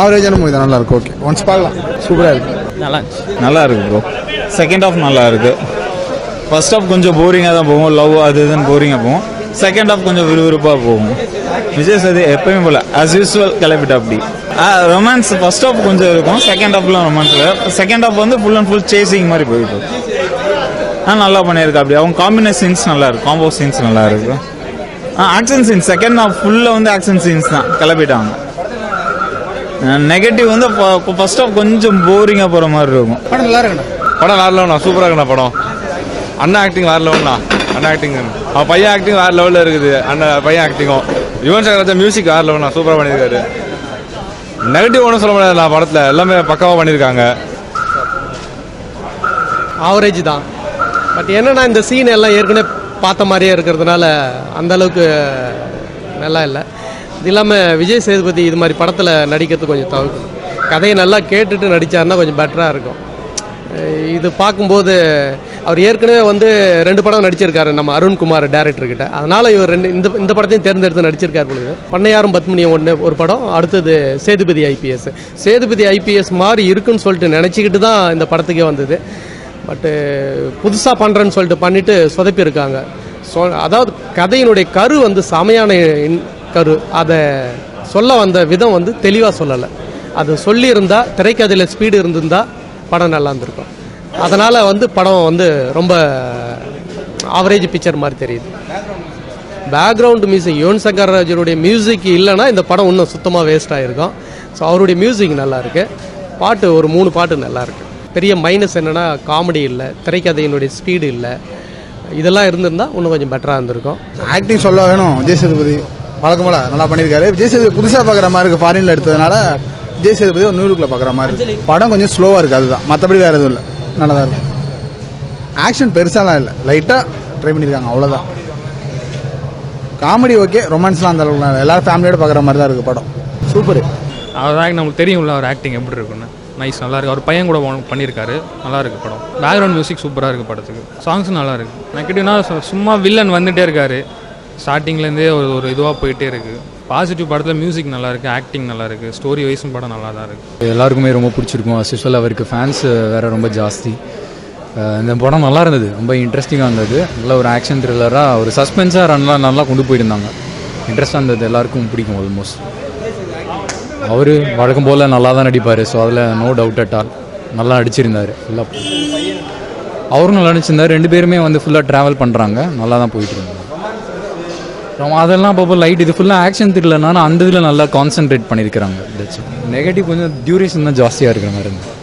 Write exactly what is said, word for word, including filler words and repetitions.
ஆவரேஜான மூவி தான், நல்லா இருக்கு. ஓகே, ஒன்ஸ் பார்க்கலாம். சூப்பராக இருக்கு. நல்லா நல்லா இருக்கு ப்ரோ. செகண்ட் ஹாஃப் நல்லா இருக்கு. ஃபர்ஸ்ட் ஹாஃப் கொஞ்சம் போரிங்காக தான் போகும், லவ் அது இதுன்னு போரிங்காக போகும். செகண்ட் ஹாஃப் கொஞ்சம் விறுவிறுப்பாக போகும். விஜய் சேது எப்பயுமே போல ஆஸ் யூஸ்வல் கிளப்பிட்டா அப்படி. ரொமான்ஸ் ஃபர்ஸ்ட் ஹாஃப் கொஞ்சம் இருக்கும், செகண்ட் ஹாஃப்லாம் ரொமான்ஸ் இல்லை. செகண்ட் ஹாஃப் வந்து ஃபுல் அண்ட் ஃபுல் சேசிங் மாதிரி போயிட்டு ஆ நல்லா பண்ணியிருக்கா அப்படி. அவங்க காம்பினேஷன் சீன்ஸ் நல்லா இருக்கு, காம்போ சீன்ஸ் நல்லா இருக்கு. ஆ ஆக்ஷன் சீன்ஸ் செகண்ட் ஹாஃப் ஃபுல்லாக வந்து ஆக்ஷன் சீன்ஸ் தான் கிளப்பிட்டாங்க. நெகட்டிவ் வந்து ஃபர்ஸ்ட் ஹாஃப் கொஞ்சம் போரிங்காக போகிற மாதிரி இருக்கும். படம் நல்லா இருக்குண்ணா. படம் வேற லெவல்ண்ணா, சூப்பராக இருக்குண்ணா படம். அண்ணா ஆக்டிங் வேற லெவல்ண்ணா. அண்ணா ஆக்டிங், அவன் பையன் ஆக்டிங் வேற லெவலில் இருக்குது. அண்ணன் பையன் ஆக்டிங்கும் யுவன் சங்கர் ராஜா மியூசிக் வேற லெவல்ண்ணா, சூப்பராக பண்ணியிருக்காரு. நெகட்டிவ் ஒன்றும் சொல்ல முடியாது நான் படத்தில், எல்லாமே பக்காவாக பண்ணியிருக்காங்க. ஆவரேஜ் தான். பட் என்னன்னா இந்த சீன் எல்லாம் ஏற்கனவே பார்த்த மாதிரியே இருக்கிறதுனால அந்த அளவுக்கு நல்லா இல்லை. இது இல்லாமல் விஜய் சேதுபதி இது மாதிரி படத்தில் நடிக்கிறது கொஞ்சம் தவிர்க்கணும். கதையை நல்லா கேட்டுட்டு நடித்தாருன்னா கொஞ்சம் பெட்டராக இருக்கும். இது பார்க்கும்போது அவர் ஏற்கனவே வந்து ரெண்டு படம் நடிச்சிருக்காரு நம்ம அருண்குமார் டேரக்டர்கிட்ட. அதனால் இவர் ரெண்டு இந்த இந்த படத்தையும் தேர்ந்தெடுத்து நடிச்சிருக்காரு பொழுது. பண்ணையாரும் பத்மினியும் ஒன்று ஒரு படம், அடுத்தது சேதுபதி ஐபிஎஸ். சேதுபதி ஐபிஎஸ் மாதிரி இருக்குன்னு சொல்லிட்டு நினச்சிக்கிட்டு தான் இந்த படத்துக்கே வந்தது. பட்டு புதுசாக பண்ணுறேன்னு சொல்லிட்டு பண்ணிவிட்டு சொதப்பியிருக்காங்க. சொ அதாவது கதையினுடைய கரு வந்து செமையான கரு, அதை சொல்ல வந்த விதம் வந்து தெளிவாக சொல்லலை. அது சொல்லியிருந்தா திரைக்கதையில் ஸ்பீடு இருந்திருந்தால் படம் நல்லா இருந்திருக்கும். அதனால் வந்து படம் வந்து ரொம்ப ஆவரேஜ் பிக்சர் மாதிரி தெரியுது. பேக்ரவுண்ட் மியூசிக் யுவன் சங்கர் ராஜனுடைய மியூசிக் இல்லைன்னா இந்த படம் இன்னும் சுத்தமாக வேஸ்ட் ஆகிருக்கும். ஸோ அவருடைய மியூசிக் நல்லா இருக்குது. பாட்டு ஒரு மூணு பாட்டு நல்லா இருக்குது. பெரிய மைனஸ் என்னென்னா காமெடி இல்லை, திரைக்கதையினுடைய ஸ்பீடு இல்லை. இதெல்லாம் இருந்திருந்தால் இன்னும் கொஞ்சம் பெட்டராக இருந்திருக்கும். ஆக்டிங் சொல்ல வேணும். விஜய் சேதுபதி வழக்கம்போல நல்லா பண்ணியிருக்காரு. விஜய் சேதுபதி புதுசாக பார்க்குற மாதிரி இருக்குது, ஃபாரினில் எடுத்ததுனால விஜய் சேதுபதி ஒரு நியூலுக்குள்ள பார்க்குற மாதிரி இருக்குது. படம் கொஞ்சம் ஸ்லோவாக இருக்குது, அதுதான். மற்றபடி வேறு எதுவும் இல்லை, நல்லா தான் இருக்கும். ஆக்ஷன் பெருசாலாம் இல்லை, லைட்டாக ட்ரை பண்ணியிருக்காங்க, அவ்வளோதான். காமெடி ஓகே, ரொமான்ஸ்லாம் அந்த அளவுக்கு எல்லாரும் ஃபேமிலியோட பார்க்குற மாதிரி தான் இருக்குது படம். சூப்பர். அவர் ஆக்ட் நமக்கு தெரியும்ல, அவர் ஆக்டிங் எப்படி இருக்குன்னு. நைஸ், நல்லா இருக்குது. அவர் பையன் கூட பண்ணியிருக்காரு, நல்லா இருக்குது படம். பேக்ரவுண்ட் மியூசிக் சூப்பராக இருக்குது படத்துக்கு. சாங்ஸும் நல்லா இருக்குது. நெகட்டிவ்னா சும்மா வில்லன் வந்துகிட்டே இருக்காரு, ஸ்டார்டிங்லேருந்தே ஒரு ஒரு இதுவாக போயிட்டே இருக்குது. பாசிட்டிவ் படத்தில் மியூசிக் நல்லா இருக்குது, ஆக்டிங் நல்லா இருக்குது, ஸ்டோரி வைஸும் படம் நல்லா தான் இருக்குது. எல்லாருக்குமே ரொம்ப பிடிச்சிருக்கும். அஸ் யூஸ்வல் அவருக்கு ஃபேன்ஸ் வேறு ரொம்ப ஜாஸ்தி. இந்த படம் நல்லா இருந்தது, ரொம்ப இன்ட்ரெஸ்டிங்காக இருந்தது. நல்ல ஒரு ஆக்ஷன் த்ரில்லராக, ஒரு சஸ்பென்ஸாக நல்லா நல்லா கொண்டு போயிருந்தாங்க. இன்ட்ரெஸ்டாக இருந்தது, எல்லாருக்கும் பிடிக்கும். ஆல்மோஸ்ட் அவர் வழக்கம் போல் நல்லா தான் நடிப்பார். ஸோ அதில் நோ டவுட் அட் ஆல். நல்லா நடிச்சிருந்தார் ஃபுல்லாக. அவரும் நல்லா நடிச்சிருந்தார். ரெண்டு பேருமே வந்து ஃபுல்லாக ட்ராவல் பண்ணுறாங்க, நல்லா தான் போயிட்டு இருந்தாங்க. அதெல்லாம் பார்ப்போம் லைட். இது ஃபுல்லாக ஆக்ஷன் த்ரில்லர்னா அந்த இதில் நல்லா கான்சென்ட்ரேட் பண்ணியிருக்கிறாங்க. நெகட்டிவ் கொஞ்சம் டியூரேஷன் தான் ஜாஸ்தியாக இருக்கிற மாதிரி இருந்தது.